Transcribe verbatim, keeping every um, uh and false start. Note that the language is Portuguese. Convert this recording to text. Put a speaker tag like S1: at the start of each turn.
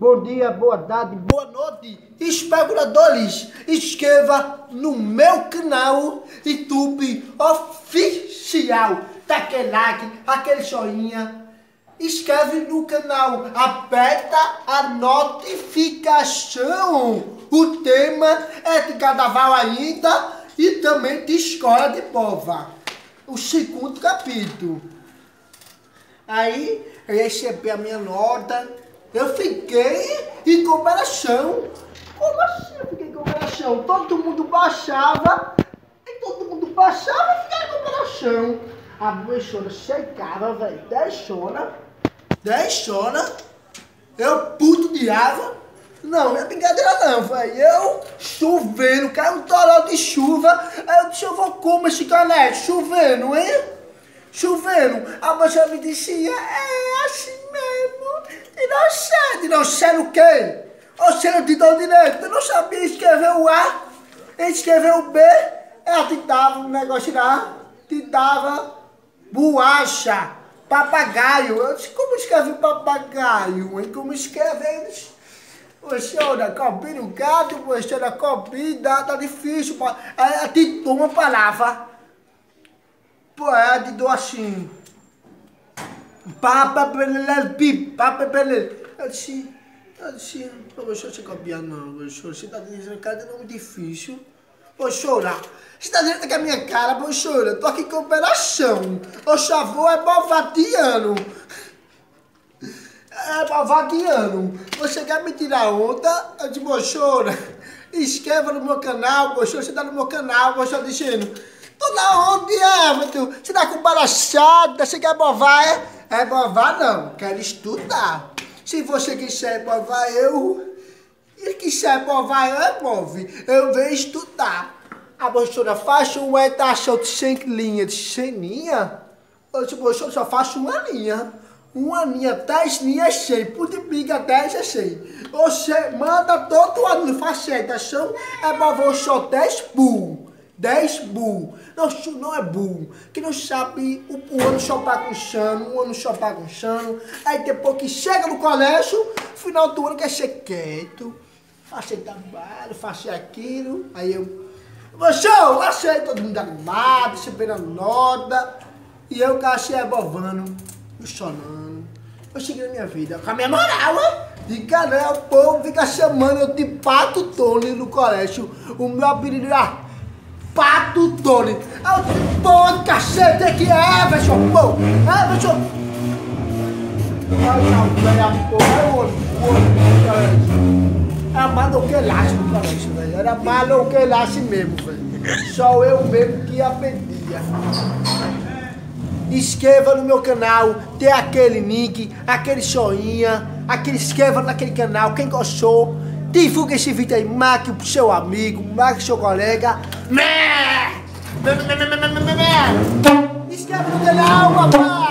S1: bom dia, boa tarde, boa noite, especuladores. Inscreva no meu canal YouTube oficial. Dá aquele like, aquele joinha. Inscreve no canal, aperta a notificação. O tema é de carnaval ainda e também de escola de pova. O segundo capítulo. Aí eu recebi a minha nota, eu fiquei em comparação. Como assim eu fiquei em comparação? Todo mundo baixava, e todo mundo baixava e ficava em comparação. A professora chegava, velho, deixona, deixona, eu puto de água. Não, não é brincadeira não, velho. Eu chovendo, caiu um toró de chuva, aí eu disse, eu vou como esse canete, chovendo, hein? Chovendo, a moça me dizia, é assim mesmo, e não sei, e não sei o quê? Você não te deu direito, eu não sabia escrever o A, escrever o B, ela te dava um negócio lá, te dava borracha, papagaio. Eu disse, como escreve papagaio, hein? Como escreve eles? Professora, copia no gato, professora, copia, tá difícil, ela te dou uma palavra. Pô, é de do assim. Papa pelele, pi, papa pelele. Eu disse, eu disse, professor, você copia não, professor, você tá dizendo que é nome difícil. Professora, você tá dizendo que é a minha cara, professora, eu tô aqui com operação. O chavô é bovadiano. É bovadiano. Você quer me tirar onda? Eu disse, professora, inscreva no meu canal, professora, você tá no meu canal, professor, dizendo. Tô na onde, Everton? Você tá com palhaçada? Você quer bovar, é? É bovar não, quero estudar. Se você quiser bovar, eu... E quiser bovar, eu é move. Eu venho estudar. A professora faz um redação de cem linhas. De cem linhas? Eu disse, professora, só faço uma linha. Uma linha, dez linhas, cem. Multiplica dez é cem. Você manda todo ano, faz redação, é pra você dez burros. dez burros. Não, isso não é burro. Que não sabe o, o ano só bagunçando, o ano só bagunçando. Aí depois que chega no colégio, final do ano quer ser quieto. Fazer trabalho, fazer aquilo. Aí eu, você, eu achei todo mundo animado, recebendo a nota. E eu cachei abovando, chorando. Eu cheguei na minha vida com a minha moral, hein? De cara, o povo fica chamando eu de Pato Tony no colégio. O meu apelido era Pato Tony. Eu, pô, cacete, que é, Everson, pô, Everson. Ai, não, velho, pô, é o outro, o outro, era maloqueiraço no colégio, velho, era maloqueiraço mesmo, velho. Só eu mesmo que aprendia. Inscreva no meu canal, tem aquele link, aquele joinha, aquele inscreva naquele canal, quem gostou. Divulga esse vídeo aí, marque pro seu amigo, marque pro seu colega. Inscreva no canal, papai!